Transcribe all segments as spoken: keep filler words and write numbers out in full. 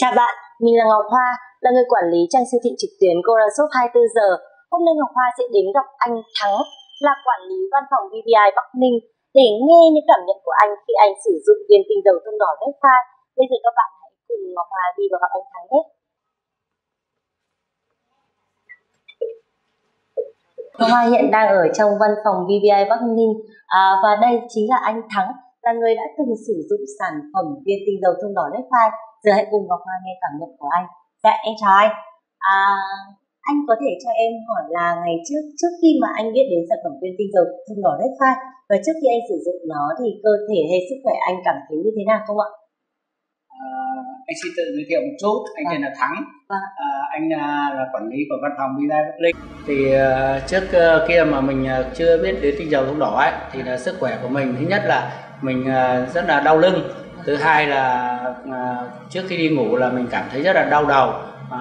Chào bạn, mình là Ngọc Hoa, là người quản lý trang siêu thị trực tuyến Gorashop hai mươi tư giờ. Hôm nay Ngọc Hoa sẽ đến gặp anh Thắng, là quản lý văn phòng vê bê i Bắc Ninh, để nghe những cảm nhận của anh khi anh sử dụng viên tinh dầu thông đỏ Redfine. Bây giờ các bạn hãy cùng Ngọc Hoa đi vào gặp anh Thắng nhé. Ngọc Hoa hiện đang ở trong văn phòng vê bê i Bắc Ninh, à, và đây chính là anh Thắng, là người đã từng sử dụng sản phẩm viên tinh dầu thông đỏ Redfine. Giờ hãy cùng Ngọc Hoa nghe cảm nhận của anh. Dạ, em chào anh. À, anh có thể cho em hỏi là ngày trước trước khi mà anh biết đến sản phẩm viên tinh dầu thông đỏ Redfine và trước khi anh sử dụng nó thì cơ thể hay sức khỏe anh cảm thấy như thế nào không ạ? À, anh xin tự giới thiệu một chút. Anh tên là Thắng. Vâng. À, anh là quản lý của văn phòng vê bê i Bắc Ninh. Thì uh, trước uh, kia mà mình uh, chưa biết đến tinh dầu thông đỏ ấy, thì là sức khỏe của mình thứ nhất là mình uh, rất là đau lưng. Thứ hai là uh, trước khi đi ngủ là mình cảm thấy rất là đau đầu,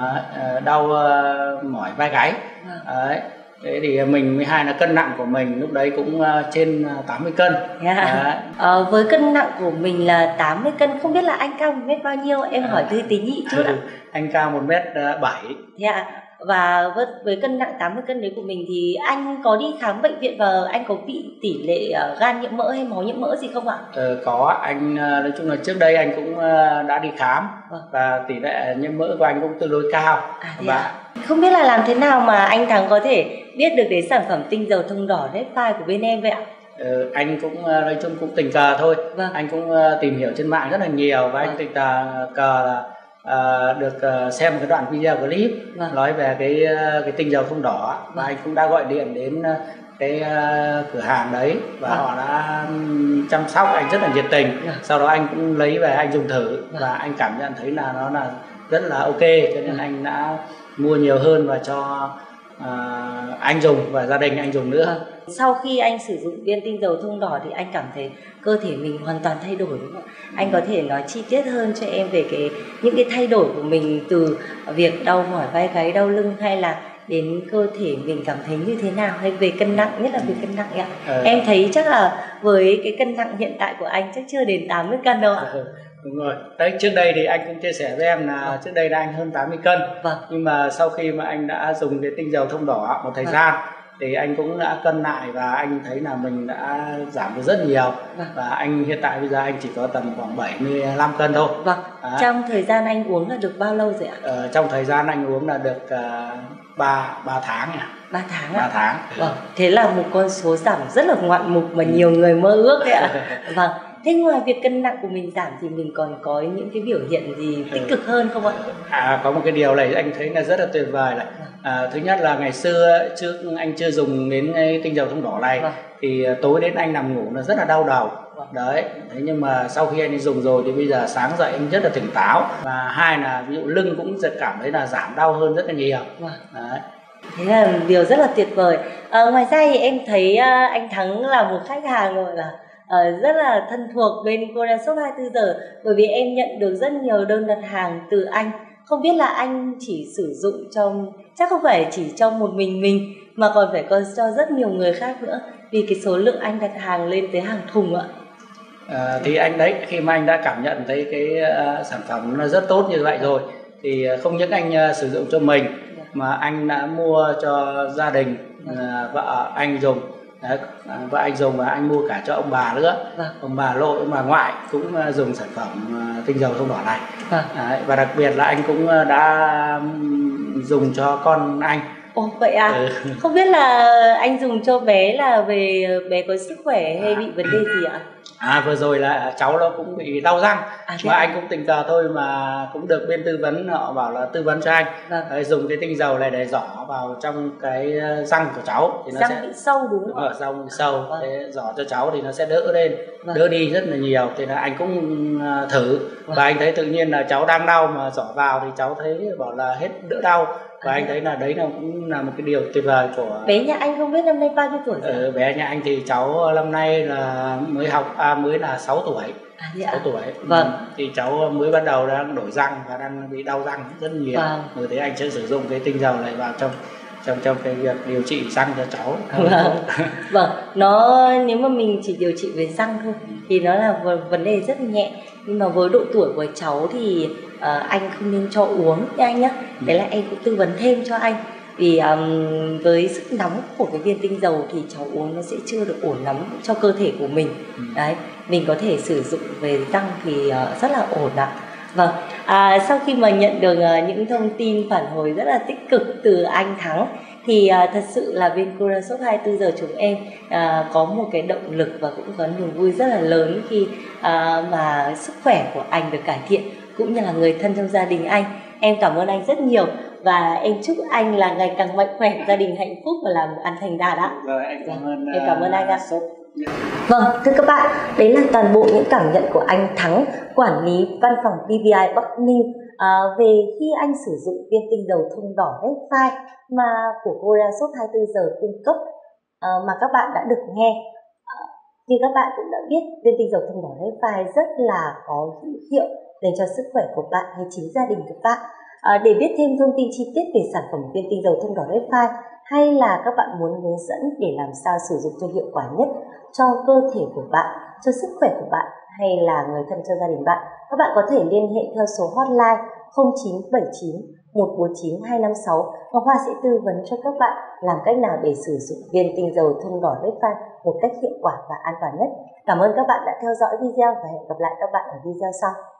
uh, đau uh, mỏi vai gáy. Đấy. Thế thì mình mới hai là cân nặng của mình lúc đấy cũng uh, trên tám mươi cân. Yeah. Ờ, với cân nặng của mình là tám mươi cân, không biết là anh cao một mét bao nhiêu? Em à, hỏi thư tí nhị chút ạ. Anh cao một mét bảy. Yeah. Và với, với cân nặng tám mươi cân đấy của mình thì anh có đi khám bệnh viện và anh có bị tỷ lệ uh, gan nhiễm mỡ hay máu nhiễm mỡ gì không ạ? Ờ, có, anh nói chung là trước đây anh cũng uh, đã đi khám. Vâng. Và tỷ lệ nhiễm mỡ của anh cũng tương đối cao. À, và à? Không biết là làm thế nào mà anh Thắng có thể biết được đến sản phẩm tinh dầu thông đỏ Redfine của bên em vậy ạ? Ờ, anh cũng nói chung cũng tình cờ thôi. Vâng. Anh cũng uh, tìm hiểu trên mạng rất là nhiều và vâng. anh tình cờ là Uh, được uh, xem cái đoạn video clip vâng. nói về cái uh, cái tinh dầu thông đỏ vâng. và anh cũng đã gọi điện đến uh, cái uh, cửa hàng đấy và vâng. họ đã um, chăm sóc anh rất là nhiệt tình. Vâng. Sau đó anh cũng lấy về anh dùng thử vâng. và anh cảm nhận thấy là nó là rất là ok, cho nên vâng. anh đã mua nhiều hơn và cho uh, anh dùng và gia đình anh dùng nữa. Vâng. Sau khi anh sử dụng viên tinh dầu thông đỏ thì anh cảm thấy cơ thể mình hoàn toàn thay đổi đúng không ạ? Anh có thể nói chi tiết hơn cho em về cái những cái thay đổi của mình từ việc đau mỏi vai gáy, đau lưng hay là đến cơ thể mình cảm thấy như thế nào, hay về cân nặng, nhất là về cân nặng ạ? Ừ. Em thấy chắc là với cái cân nặng hiện tại của anh chắc chưa đến tám mươi cân đâu ạ? Ừ. Đúng rồi. Đấy, trước đây thì anh cũng chia sẻ với em là vâng. trước đây là anh hơn tám mươi cân. Vâng. Nhưng mà sau khi mà anh đã dùng cái tinh dầu thông đỏ một thời vâng. gian thì anh cũng đã cân lại và anh thấy là mình đã giảm được rất nhiều. Vâng. Và anh hiện tại bây giờ anh chỉ có tầm khoảng bảy mươi lăm cân thôi. Vâng. À. Trong thời gian anh uống là được bao lâu rồi ạ? Ờ, trong thời gian anh uống là được uh, ba tháng nhỉ? ba tháng ạ? ba tháng. Vâng. Thế là một con số giảm rất là ngoạn mục mà nhiều người mơ ước đấy ạ. Vâng. Thế ngoài việc cân nặng của mình giảm thì mình còn có những cái biểu hiện gì tích cực hơn không ạ? À, có một cái điều này anh thấy là rất là tuyệt vời này. À, thứ nhất là ngày xưa trước anh chưa dùng đến cái tinh dầu thông đỏ này vâng. thì tối đến anh nằm ngủ nó rất là đau đầu. Vâng. Đấy. Thế nhưng mà sau khi anh dùng rồi thì bây giờ sáng dậy anh rất là tỉnh táo. Và hai là ví dụ lưng cũng cảm thấy là giảm đau hơn rất là nhiều. Vâng. Đấy. Thế là điều rất là tuyệt vời. À, ngoài ra thì em thấy uh, anh Thắng là một khách hàng gọi là Uh, rất là thân thuộc bên Gorashop hai mươi tư giờ, bởi vì em nhận được rất nhiều đơn đặt hàng từ anh. Không biết là anh chỉ sử dụng cho, chắc không phải chỉ cho một mình mình mà còn phải có cho rất nhiều người khác nữa, vì cái số lượng anh đặt hàng lên tới hàng thùng ạ. À, thì anh đấy, khi mà anh đã cảm nhận thấy cái uh, sản phẩm nó rất tốt như vậy rồi thì không những anh uh, sử dụng cho mình mà anh đã mua cho gia đình, uh, vợ anh dùng. Đấy, và anh dùng và anh mua cả cho ông bà nữa. Vâng. Ông bà nội, ông bà ngoại cũng dùng sản phẩm tinh dầu thông đỏ này. Vâng. Đấy, và đặc biệt là anh cũng đã dùng cho con anh. Ồ vậy à? Ừ. Không biết là anh dùng cho bé là về bé có sức khỏe hay à. bị vấn đề gì ạ? À, vừa rồi là cháu nó cũng bị đau răng, à, mà à? anh cũng tình cờ thôi mà cũng được bên tư vấn, họ bảo là tư vấn cho anh. Vâng. Đấy, dùng cái tinh dầu này để giỏ vào trong cái răng của cháu thì nó răng sẽ bị sâu đúng không? Ở răng bị sâu, vâng. Thế giỏ cho cháu thì nó sẽ đỡ lên, vâng. đỡ đi rất là nhiều. Thì là anh cũng thử, vâng. và anh thấy tự nhiên là cháu đang đau mà giỏ vào thì cháu thấy bảo là hết đỡ đau. Và à, anh thấy là đấy là cũng là một cái điều tuyệt vời của bé nhà anh. Không biết năm nay bao nhiêu tuổi rồi? Ở bé nhà anh thì cháu năm nay là mới học à, mới là sáu tuổi. À, sáu tuổi. Vâng. Thì cháu mới bắt đầu đang đổi răng và đang bị đau răng rất nhiều. Vâng. Rồi thế anh sẽ sử dụng cái tinh dầu này vào trong trong trong cái việc điều trị răng cho cháu. Vâng, vâng, nó nếu mà mình chỉ điều trị về răng thôi thì nó là vấn đề rất nhẹ, nhưng mà với độ tuổi của cháu thì uh, anh không nên cho uống nha anh nhé. Đấy là em cũng tư vấn thêm cho anh, vì um, với sức nóng của cái viên tinh dầu thì cháu uống nó sẽ chưa được ổn lắm cho cơ thể của mình. Đấy, mình có thể sử dụng về răng thì uh, rất là ổn ạ. Vâng, à, sau khi mà nhận được uh, những thông tin phản hồi rất là tích cực từ anh Thắng thì uh, thật sự là bên Curashop hai mươi tư giờ chúng em uh, có một cái động lực và cũng có niềm vui rất là lớn khi uh, mà sức khỏe của anh được cải thiện, cũng như là người thân trong gia đình anh. Em cảm ơn anh rất nhiều và em chúc anh là ngày càng mạnh khỏe, gia đình hạnh phúc và làm ăn thành đạt ạ. Rồi, anh cảm ơn, em cảm ơn anh ạ. Shop. Vâng, thưa các bạn, đấy là toàn bộ những cảm nhận của anh Thắng, quản lý văn phòng bê bê i Bắc Ninh à, về khi anh sử dụng viên tinh dầu thông đỏ Red File mà của Curashop hai mươi tư giờ cung cấp à, mà các bạn đã được nghe. À, như các bạn cũng đã biết, viên tinh dầu thông đỏ Red File rất là có hữu hiệu dành cho sức khỏe của bạn hay chính gia đình của bạn. À, để biết thêm thông tin chi tiết về sản phẩm viên tinh dầu thông đỏ Red File, hay là các bạn muốn hướng dẫn để làm sao sử dụng cho hiệu quả nhất cho cơ thể của bạn, cho sức khỏe của bạn hay là người thân cho gia đình bạn, các bạn có thể liên hệ theo số hotline không chín bảy chín một bốn chín hai năm sáu. Ngọc Hoa sẽ tư vấn cho các bạn làm cách nào để sử dụng viên tinh dầu thông đỏ Red File một cách hiệu quả và an toàn nhất. Cảm ơn các bạn đã theo dõi video và hẹn gặp lại các bạn ở video sau.